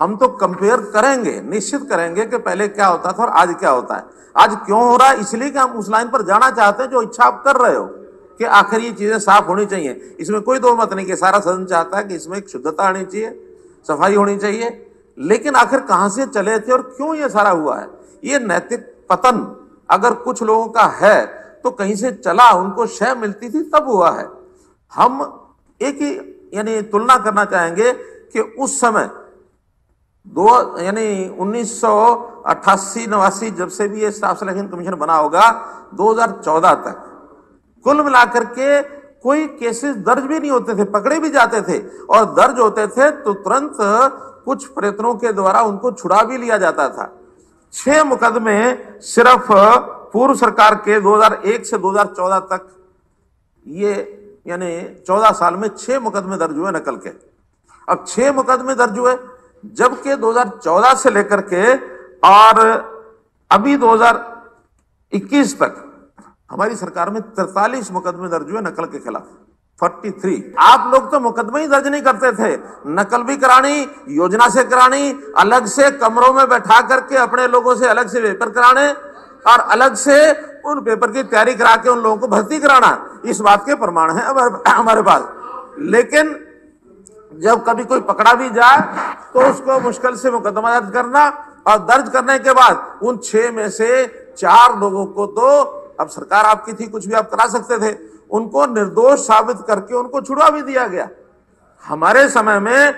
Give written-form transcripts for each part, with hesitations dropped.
हम तो कंपेयर करेंगे, निश्चित करेंगे कि पहले क्या होता था और आज क्या होता है। आज क्यों हो रहा है, इसलिए कि हम उस लाइन पर जाना चाहते हैं जो इच्छा आप कर रहे हो कि आखिर ये चीजें साफ होनी चाहिए। इसमें कोई दो मत नहीं कि सारा सदन चाहता है कि इसमें एक शुद्धता आनी चाहिए, सफाई होनी चाहिए। लेकिन आखिर कहां से चले थे और क्यों ये सारा हुआ है? ये नैतिक पतन अगर कुछ लोगों का है तो कहीं से चला, उनको शय मिलती थी तब हुआ है। हम एक ही यानी तुलना करना चाहेंगे कि उस समय 1988-89 जब से भी ये स्टाफ सिलेक्शन कमीशन बना होगा, 2014 तक कुल मिलाकर के कोई केसेस दर्ज भी नहीं होते थे, पकड़े भी जाते थे और दर्ज होते थे तो तुरंत कुछ प्रयत्नों के द्वारा उनको छुड़ा भी लिया जाता था। 6 मुकदमे सिर्फ पूर्व सरकार के 2001 से 2014 तक, ये यानी 14 साल में 6 मुकदमे दर्ज हुए नकल के। अब 6 मुकदमे दर्ज हुए, जबकि 2014 से लेकर के और अभी 2021 तक हमारी सरकार में 43 मुकदमे दर्ज हुए नकल के खिलाफ, 43। आप लोग तो मुकदमे ही दर्ज नहीं करते थे, नकल भी करानी, योजना से करानी, अलग से कमरों में बैठा करके अपने लोगों से अलग से पेपर कराने और अलग से उन पेपर की तैयारी करा के उन लोगों को भर्ती कराना। इस बात के प्रमाण है हमारे पास। लेकिन जब कभी कोई पकड़ा भी जाए तो उसको मुश्किल से मुकदमा दर्ज करना, और दर्ज करने के बाद उन 6 में से 4 लोगों को तो, अब सरकार आपकी थी, कुछ भी आप करा सकते थे, उनको निर्दोष साबित करके उनको छुड़वा भी दिया गया। हमारे समय में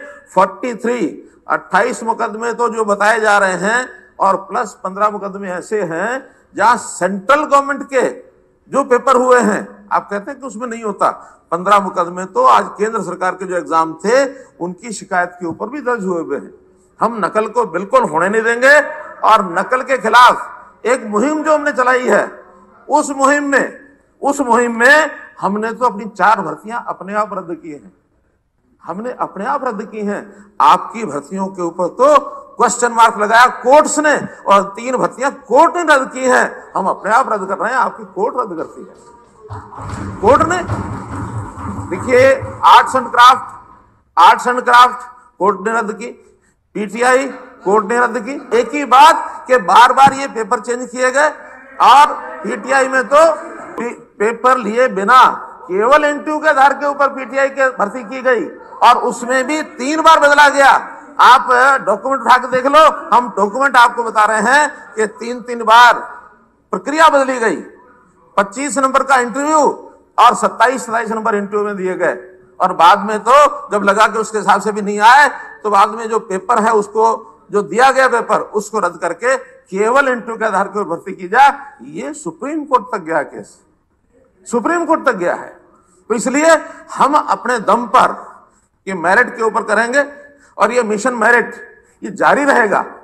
28 मुकदमे तो जो बताए जा रहे हैं और प्लस 15 मुकदमे ऐसे हैं जहां सेंट्रल गवर्नमेंट के जो पेपर हुए हैं, आप कहते हैं कि उसमें नहीं होता। 15 मुकदमे तो आज केंद्र सरकार के जो एग्जाम थे उनकी शिकायत के ऊपर भी दर्ज हुए हैं। हम नकल को बिल्कुल होने नहीं देंगे और नकल के खिलाफ एक मुहिम जो हमने चलाई है, उस मुहिम में हमने तो अपनी 4 भर्तियां अपने आप रद्द की हैं। हमने अपने आप रद्द की हैं। आपकी भर्तियों के ऊपर तो क्वेश्चन मार्क लगाया कोर्ट्स ने, और 3 भर्तियां कोर्ट ने रद्द की हैं। हम अपने आप रद्द कर रहे हैं, आपकी कोर्ट रद्द करती है। कोर्ट ने, देखिए, आर्ट्स एंड क्राफ्ट कोर्ट ने रद्द की, पीटीआई कोर्ट ने रद्द की। एक ही बात कि बार बार ये पेपर चेंज किए गए और पीटीआई में तो पेपर लिए बिना केवल इंटरव्यू के आधार के ऊपर पीटीआई के भर्ती की गई और उसमें भी 3 बार बदला गया। आप डॉक्यूमेंट उठा के देख लो, हम डॉक्यूमेंट आपको बता रहे हैं कि 3 बार प्रक्रिया बदली गई। 25 नंबर का इंटरव्यू और 27 नंबर इंटरव्यू में दिए गए, और बाद में तो जब लगा कि उसके हिसाब से भी नहीं आए तो बाद में जो पेपर है उसको, जो दिया गया पेपर, उसको रद्द करके केवल इंटरव्यू के आधार पर भर्ती की जाए। ये सुप्रीम कोर्ट तक गया केस, सुप्रीम कोर्ट तक गया है। तो इसलिए हम अपने दम पर ये मेरिट के ऊपर करेंगे और ये मिशन मेरिट ये जारी रहेगा।